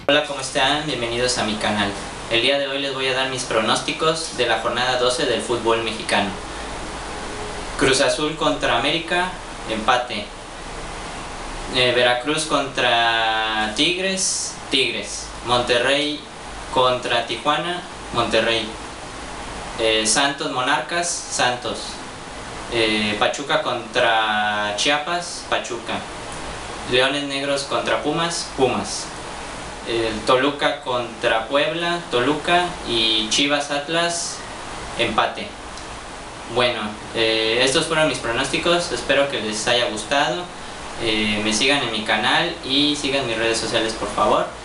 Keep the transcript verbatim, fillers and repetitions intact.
Hola, ¿cómo están? Bienvenidos a mi canal. El día de hoy les voy a dar mis pronósticos de la jornada doce del fútbol mexicano. Cruz Azul contra América, empate. Eh, Veracruz contra Tigres, Tigres. Monterrey contra Tijuana, Monterrey. Eh, Santos Monarcas, Santos. Eh, Pachuca contra Chiapas, Pachuca. Leones Negros contra Pumas, Pumas. El Toluca contra Puebla, Toluca. Y Chivas Atlas, empate. Bueno, eh, estos fueron mis pronósticos, espero que les haya gustado. Eh, me sigan en mi canal y sigan mis redes sociales, por favor.